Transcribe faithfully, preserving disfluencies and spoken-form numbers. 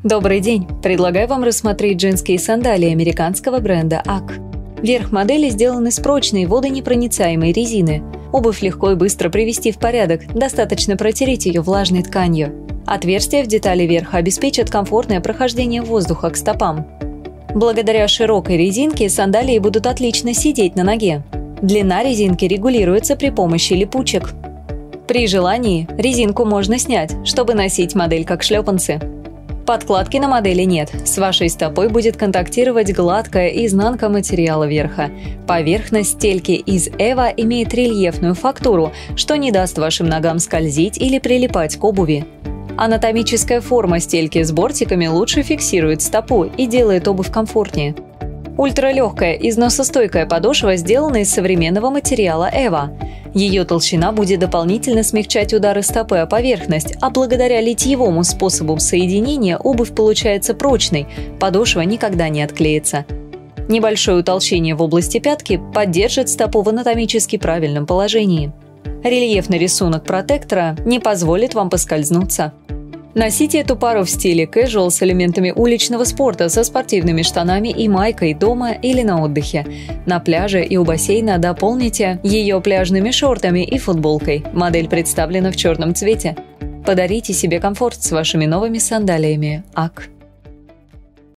Добрый день! Предлагаю вам рассмотреть джинские сандалии американского бренда ак. Верх модели сделан из прочной водонепроницаемой резины. Обувь легко и быстро привести в порядок, достаточно протереть ее влажной тканью. Отверстия в детали верха обеспечат комфортное прохождение воздуха к стопам. Благодаря широкой резинке сандалии будут отлично сидеть на ноге. Длина резинки регулируется при помощи липучек. При желании резинку можно снять, чтобы носить модель как шлепанцы. Подкладки на модели нет, с вашей стопой будет контактировать гладкая изнанка материала верха. Поверхность стельки из эва имеет рельефную фактуру, что не даст вашим ногам скользить или прилипать к обуви. Анатомическая форма стельки с бортиками лучше фиксирует стопу и делает обувь комфортнее. Ультралегкая износостойкая подошва сделана из современного материала эва. Ее толщина будет дополнительно смягчать удары стопы о поверхность, а благодаря литьевому способу соединения обувь получается прочной, подошва никогда не отклеится. Небольшое утолщение в области пятки поддержит стопу в анатомически правильном положении. Рельефный рисунок протектора не позволит вам поскользнуться. Носите эту пару в стиле casual с элементами уличного спорта, со спортивными штанами и майкой дома или на отдыхе. На пляже и у бассейна дополните ее пляжными шортами и футболкой. Модель представлена в черном цвете. Подарите себе комфорт с вашими новыми сандалиями ак.